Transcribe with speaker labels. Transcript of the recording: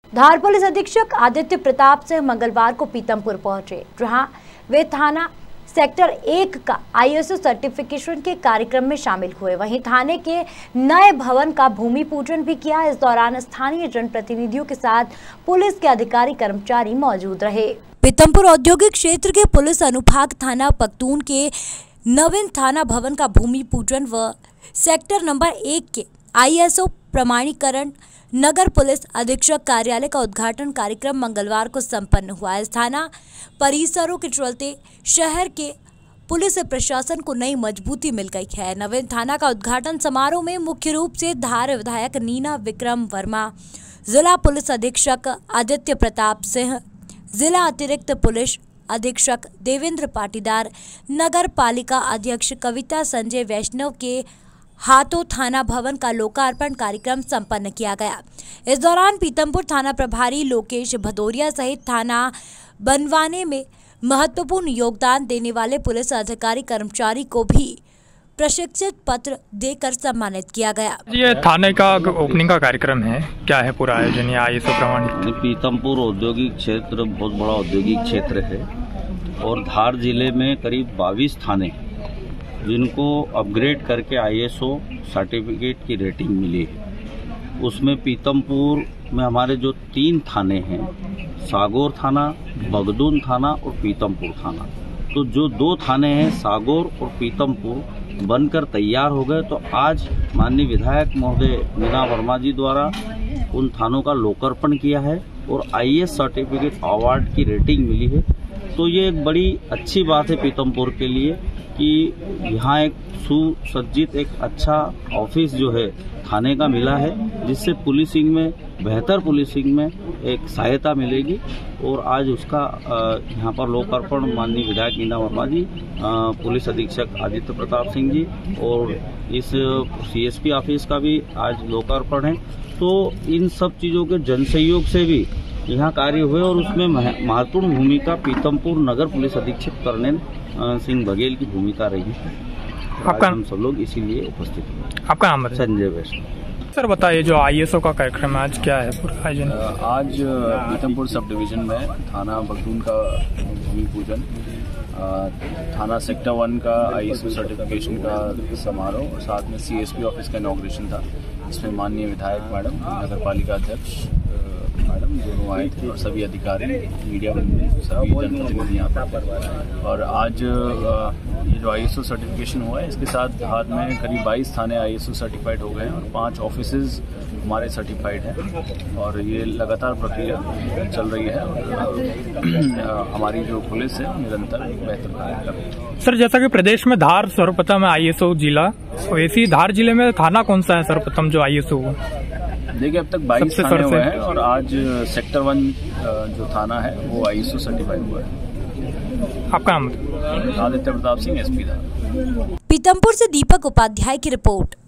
Speaker 1: धार police अधीक्षक आदित्य प्रताप सिंह मंगलवार को पीतमपुर पहुंचे, जहां वे थाना सेक्टर 1 का ISO सर्टिफिकेशन के कार्यक्रम में शामिल हुए। वहीं थाने के नए भवन का भूमि पूजन भी किया। इस दौरान स्थानीय जनप्रतिनिधियों के साथ पुलिस के अधिकारी कर्मचारी मौजूद रहे। पीतमपुर औद्योगिक क्षेत्र के पुलिस अनुभाग थाना पख्तून के नवीन थाना भवन का भूमि पूजन व सेक्टर नंबर 1 के ISO प्रमाणीकरण नगर पुलिस अधीक्षक कार्यालय का उद्घाटन कार्यक्रम मंगलवार को संपन्न हुआ। इस थाना परिसरों के चलते शहर के पुलिस प्रशासन को नई मजबूती मिल गई है। नवीन थाना का उद्घाटन समारोह में मुख्य रूप से धार विधायक नीना विक्रम वर्मा, जिला पुलिस अधीक्षक आदित्य प्रताप सिंह, जिला अतिरिक्त पुलिस अधीक्षक देवेंद्र पाटीदार, नगर पालिका अध्यक्ष कविता संजय वैष्णव के हाथों थाना भवन का लोकार्पण कार्यक्रम संपन्न किया गया। इस दौरान पीतमपुर थाना प्रभारी लोकेश भदौरिया सहित थाना बनवाने में महत्वपूर्ण योगदान देने वाले पुलिस अधिकारी कर्मचारी को भी प्रशिक्षित पत्र देकर सम्मानित किया गया।
Speaker 2: ये थाने का ओपनिंग का कार्यक्रम है, क्या है पूरा आयोजन? ISO प्रमाणित
Speaker 3: पीतमपुर औद्योगिक क्षेत्र बहुत बड़ा औद्योगिक क्षेत्र है और धार जिले में करीब 22 थाने जिनको अपग्रेड करके ISO सर्टिफिकेट की रेटिंग मिली है। उसमें पीतमपुर में हमारे जो 3 थाने हैं, सागौर थाना, बगदून थाना और पीतमपुर थाना, तो जो 2 थाने हैं सागौर और पीतमपुर बनकर तैयार हो गए। तो आज माननीय विधायक महोदय मीना वर्मा जी द्वारा उन थानों का लोकार्पण किया है और IS सर्टिफिकेट अवार्ड की रेटिंग मिली है। तो ये एक बड़ी अच्छी बात है पीतमपुर के लिए कि यहाँ एक सुसज्जित एक अच्छा ऑफिस जो है थाने का मिला है, जिससे पुलिसिंग में बेहतर पुलिसिंग में एक सहायता मिलेगी। और आज उसका यहाँ पर लोकार्पण माननीय विधायक नीना वर्मा जी, पुलिस अधीक्षक आदित्य प्रताप सिंह जी और इस CSP ऑफिस का भी आज लोकार्पण है। तो इन सब चीज़ों के जनसहयोग से भी यहाँ कार्य हुए और उसमें महत्वपूर्ण भूमिका पीतमपुर नगर पुलिस अधीक्षक कर्नल सिंह बघेल की भूमिका रही है। आपका हम सब लोग इसीलिए उपस्थित हैं।
Speaker 2: आपका नाम बताइए?
Speaker 3: संजय वैष्णव।
Speaker 2: सर बताइए, जो ISO का कार्यक्रम है आज क्या है पूरा आयोजन?
Speaker 4: आज पीतमपुर सब डिवीजन में थाना पख्तून का भूमि पूजन, थाना सेक्टर 1 का ISO सर्टिफिकेशन का समारोह और साथ में CSP ऑफिस का इनॉग्रेशन था। इसमें माननीय विधायक मैडम, नगर पालिका अध्यक्ष मैडम दोनों आए थे और सभी अधिकारी, मीडिया सभी जनप्रतिनिधि यहाँ पर। और आज ये जो ISO सर्टिफिकेशन हुआ है, इसके साथ धार में करीब 22 थाने ISO सर्टिफाइड हो गए हैं और 5 ऑफिसेज हमारे सर्टिफाइड हैं और ये लगातार प्रक्रिया चल रही है। और हमारी जो पुलिस है निरंतर बेहतर कार्य कर रही है।
Speaker 2: सर, जैसा कि प्रदेश में धार सर्वप्रथम है ISO जिला, वैसे ही धार जिले में थाना कौन सा है सर्वप्रथम जो ISO हुआ?
Speaker 4: देखिए, अब तक 22 थाने हुए हैं और आज सेक्टर 1 जो थाना है वो ISO सर्टिफाइड हुआ है।
Speaker 2: आपका नाम?
Speaker 4: आदित्य प्रताप सिंह, SP धार।
Speaker 1: पीतमपुर से दीपक उपाध्याय की रिपोर्ट।